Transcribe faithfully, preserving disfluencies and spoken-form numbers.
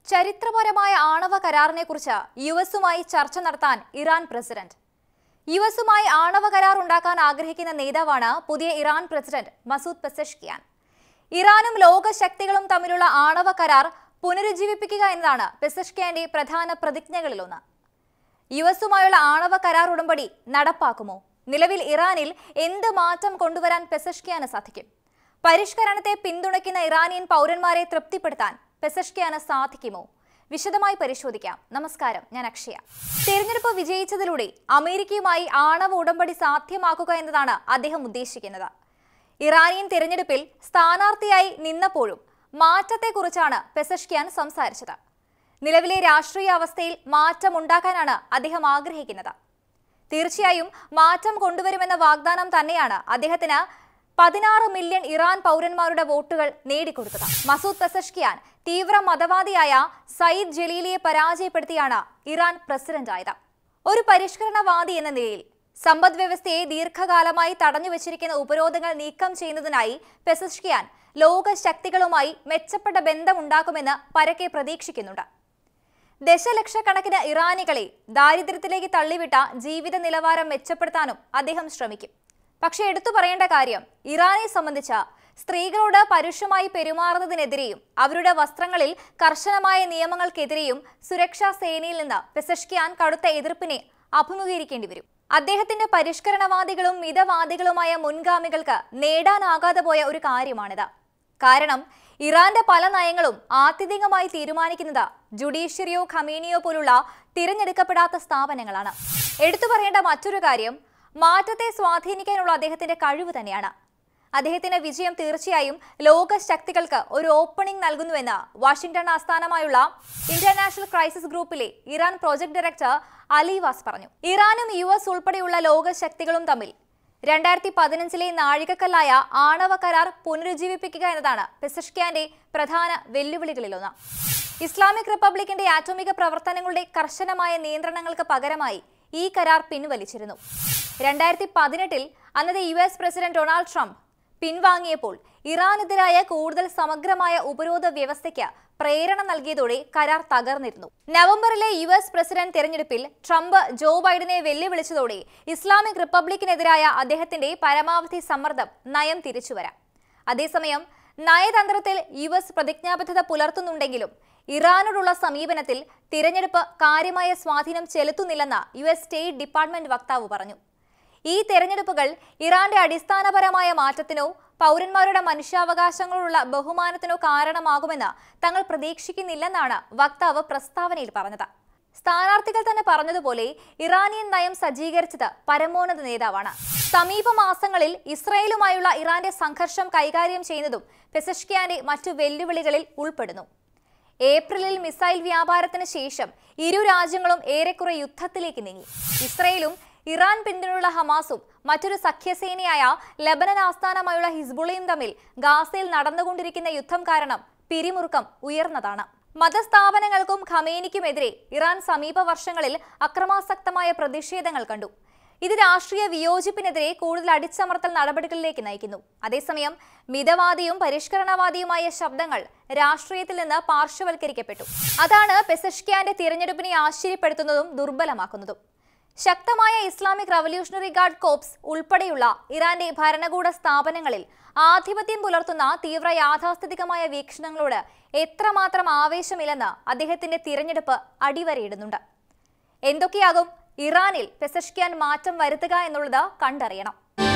ചരിത്രപരമായ ആണവ കരാറിനെക്കുറിച്ച് യു എസുമായി ചർച്ച നടത്താൻ ഇറാൻ പ്രസിഡന്റ്. യു എസുമായി ആണവ കരാർ ഉണ്ടാക്കാൻ ആഗ്രഹിക്കുന്ന നേതാവാണ് പുതിയ ഇറാൻ പ്രസിഡന്റ് മസൂദ് പെസഷ്കിയാൻ. ഇറാനും ലോകശക്തികളും തമ്മിലുള്ള ആണവ കരാർ പുനരുജ്ജീവിപ്പിക്കുക എന്നതാണ് പെസഷ്കിയാന്റെ പ്രധാന പ്രതിജ്ഞകളിലൊന്ന്. യു എസുമായുള്ള ആണവ കരാർ ഉടമ്പടി നടപ്പാക്കുമോ? നിലവിൽ ഇറാനിൽ എന്ത് മാറ്റം കൊണ്ടുവരാൻ പെസഷ്കിയാന് സാധിക്കും? പരിഷ്കരണത്തെ പിന്തുണയ്ക്കുന്ന ഇറാനിയൻ പൗരന്മാരെ തൃപ്തിപ്പെടുത്താൻ പെസഷ്കിയാന് സാധിക്കുമോ? വിശദമായി പരിശോധിക്കാം. നമസ്കാരം, ഞാൻ അക്ഷയ. തെരഞ്ഞെടുപ്പ് വിജയിച്ചതിലൂടെ അമേരിക്കയുമായി ആണവ ഉടമ്പടി സാധ്യമാക്കുക എന്നതാണ് അദ്ദേഹം ഉദ്ദേശിക്കുന്നത്. ഇറാനിയൻ തെരഞ്ഞെടുപ്പിൽ സ്ഥാനാർത്ഥിയായി നിന്നപ്പോഴും മാറ്റത്തെക്കുറിച്ചാണ് പെസഷ്കിയാൻ സംസാരിച്ചത്. നിലവിലെ രാഷ്ട്രീയ അവസ്ഥയിൽ മാറ്റം ഉണ്ടാക്കാനാണ് അദ്ദേഹം ആഗ്രഹിക്കുന്നത്. തീർച്ചയായും മാറ്റം കൊണ്ടുവരുമെന്ന വാഗ്ദാനം തന്നെയാണ് അദ്ദേഹത്തിന് പതിനാറ് മില്യൺ ഇറാൻ പൗരന്മാരുടെ വോട്ടുകൾ നേടിക്കൊടുത്തത്. മസൂദ് പെസഷ്കിയാൻ തീവ്ര മതവാദിയായ സയ്യിദ് ജലീലിയെ പരാജയപ്പെടുത്തിയാണ് ഇറാൻ പ്രസിഡന്റായത്. ഒരു പരിഷ്കരണവാദി എന്ന നിലയിൽ സമ്പദ് വ്യവസ്ഥയെ ദീർഘകാലമായി തടഞ്ഞുവച്ചിരിക്കുന്ന ഉപരോധങ്ങൾ നീക്കം ചെയ്യുന്നതിനായി പെസഷ്കിയാൻ ലോക ശക്തികളുമായി മെച്ചപ്പെട്ട ബന്ധമുണ്ടാക്കുമെന്ന് പരക്കെ പ്രതീക്ഷിക്കുന്നുണ്ട്. ദശലക്ഷക്കണക്കിന് ഇറാനികളെ ദാരിദ്ര്യത്തിലേക്ക് തള്ളിവിട്ട ജീവിത നിലവാരം മെച്ചപ്പെടുത്താനും അദ്ദേഹം ശ്രമിക്കും. പക്ഷെ എടുത്തു പറയേണ്ട കാര്യം, ഇറാനെ സംബന്ധിച്ച് സ്ത്രീകളോട് പരുഷമായി പെരുമാറുന്നതിനെതിരെയും അവരുടെ വസ്ത്രങ്ങളിൽ കർശനമായ നിയമങ്ങൾക്കെതിരെയും സുരക്ഷാ സേനയിൽ നിന്ന് പെസഷ്കിയാൻ കടുത്ത എതിർപ്പിനെ അഭിമുഖീകരിക്കേണ്ടി വരും. അദ്ദേഹത്തിന്റെ പരിഷ്കരണവാദികളും മിതവാദികളുമായ മുൻഗാമികൾക്ക് നേടാനാകാതെ പോയ ഒരു കാര്യമാണിത്. കാരണം ഇറാന്റെ പല നയങ്ങളും ആത്യന്തികമായി തീരുമാനിക്കുന്നത് ജുഡീഷ്യറിയോ ഖമേനിയോ പോലുള്ള തിരഞ്ഞെടുക്കപ്പെടാത്ത സ്ഥാപനങ്ങളാണ്. എടുത്തു പറയേണ്ട മറ്റൊരു കാര്യം, മാറ്റത്തെ സ്വാധീനിക്കാനുള്ള അദ്ദേഹത്തിന്റെ കഴിവ് തന്നെയാണ്. അദ്ദേഹത്തിന്റെ വിജയം തീർച്ചയായും ലോക ശക്തികൾക്ക് ഒരു ഓപ്പണിംഗ് നൽകുന്നുവെന്ന് വാഷിംഗ്ടൺ ആസ്ഥാനമായുള്ള ഇന്റർനാഷണൽ ക്രൈസിസ് ഗ്രൂപ്പിലെ Iran project director Ali Vaez പറഞ്ഞു. ഇറാനും യു എസ് ഉൾപ്പെടെയുള്ള ലോക ശക്തികളും തമ്മിൽ രണ്ടായിരത്തി പതിനഞ്ചിലെ നാഴികക്കല്ലായ ആണവ കരാർ പുനരുജ്ജീവിപ്പിക്കുക എന്നതാണ് പെസഷ്കിയാന്റെ പ്രധാന വെല്ലുവിളികളിലൊന്ന്. ഇസ്ലാമിക് റിപ്പബ്ലിക്കിന്റെ ആറ്റോമിക പ്രവർത്തനങ്ങളുടെ കർശനമായ നിയന്ത്രണങ്ങൾക്ക് പകരമായി ഈ കരാർ പിൻവലിച്ചിരുന്നു. രണ്ടായിരത്തി പതിനെട്ടിൽ അന്നത്തെ U S president Donald Trump പിൻവാങ്ങിയപ്പോൾ ഇറാനെതിരായ കൂടുതൽ സമഗ്രമായ ഉപരോധ വ്യവസ്ഥയ്ക്ക് പ്രേരണ നൽകിയതോടെ കരാർ തകർന്നിരുന്നു. നവംബറിലെ യു എസ് പ്രസിഡന്റ് തെരഞ്ഞെടുപ്പിൽ ട്രംപ് ജോ ബൈഡനെ വെല്ലുവിളിച്ചതോടെ ഇസ്ലാമിക് റിപ്പബ്ലിക്കിനെതിരായ അദ്ദേഹത്തിന്റെ പരമാവധി സമ്മർദ്ദം നയം തിരിച്ചുവരാം. അതേസമയം നയതന്ത്രത്തിൽ യു എസ് പ്രതിജ്ഞാബദ്ധത പുലർത്തുന്നുണ്ടെങ്കിലും ഇറാനോടുള്ള സമീപനത്തിൽ തിരഞ്ഞെടുപ്പ് കാര്യമായ സ്വാധീനം ചെലുത്തുന്നില്ലെന്ന് യു എസ് സ്റ്റേറ്റ് ഡിപ്പാർട്ട്മെന്റ് വക്താവ് പറഞ്ഞു. ഈ തെരഞ്ഞെടുപ്പുകൾ ഇറാന്റെ അടിസ്ഥാനപരമായ മാറ്റത്തിനോ പൗരന്മാരുടെ മനുഷ്യാവകാശങ്ങളോടുള്ള ബഹുമാനത്തിനോ കാരണമാകുമെന്ന് തങ്ങൾ പ്രതീക്ഷിക്കുന്നില്ലെന്നാണ് വക്താവ് പ്രസ്താവനയിൽ പറഞ്ഞത്. സ്ഥാനാർത്ഥികൾ തന്നെ പറഞ്ഞതുപോലെ ഇറാനിയൻ നയം സജ്ജീകരിച്ചത് പരമോന്നത നേതാവാണ്. സമീപ മാസങ്ങളിൽ ഇസ്രയേലുമായുള്ള ഇറാന്റെ സംഘർഷം കൈകാര്യം ചെയ്യുന്നതും പെസഷ്കിയാന്റെ മറ്റു വെല്ലുവിളികളിൽ ഉൾപ്പെടുന്നു. ഏപ്രിലിൽ മിസൈൽ വ്യാപാരത്തിന് ശേഷം ഇരു രാജ്യങ്ങളും ഏറെക്കുറെ യുദ്ധത്തിലേക്ക് നീങ്ങി. ഇസ്രയേലും ഇറാൻ പിന്തുണയുള്ള ഹമാസും മറ്റൊരു സഖ്യസേനയായ ലെബനൻ ആസ്ഥാനമായുള്ള ഹിസ്ബുള്ളയും തമ്മിൽ ഗാസയിൽ നടന്നുകൊണ്ടിരിക്കുന്ന യുദ്ധം കാരണം പിരിമുറുക്കം ഉയർന്നതാണ്. മതസ്ഥാപനങ്ങൾക്കും ഖമേനിക്കുമെതിരെ ഇറാൻ സമീപ വർഷങ്ങളിൽ അക്രമാസക്തമായ പ്രതിഷേധങ്ങൾ കണ്ടു. ഇത് രാഷ്ട്രീയ വിയോജിപ്പിനെതിരെ കൂടുതൽ അടിച്ചമർത്തൽ നടപടികളിലേക്ക് നയിക്കുന്നു. അതേസമയം മിതവാദിയും പരിഷ്കരണവാദിയുമായ ശബ്ദങ്ങൾ രാഷ്ട്രീയത്തിൽ നിന്ന് പാർശ്വവൽക്കരിക്കപ്പെട്ടു. അതാണ് പെസഷ്കിയാന്റെ തിരഞ്ഞെടുപ്പിനെ ആശ്ചര്യപ്പെടുത്തുന്നതും ദുർബലമാക്കുന്നതും. ശക്തമായ ഇസ്ലാമിക് റവല്യൂഷണറി ഗാർഡ് കോപ്സ് ഉൾപ്പെടെയുള്ള ഇറാന്റെ ഭരണകൂട സ്ഥാപനങ്ങളിൽ ആധിപത്യം പുലർത്തുന്ന തീവ്ര യാഥാസ്ഥിതികമായ വീക്ഷണങ്ങളോട് എത്രമാത്രം ആവേശമില്ലെന്ന് അദ്ദേഹത്തിന്റെ തിരഞ്ഞെടുപ്പ് അടിവരയിടുന്നുണ്ട്. എന്തൊക്കെയാകും ഇറാനിൽ പെസഷ്കിയാൻ മാറ്റം വരുത്തുക എന്നുള്ളത് കണ്ടറിയണം.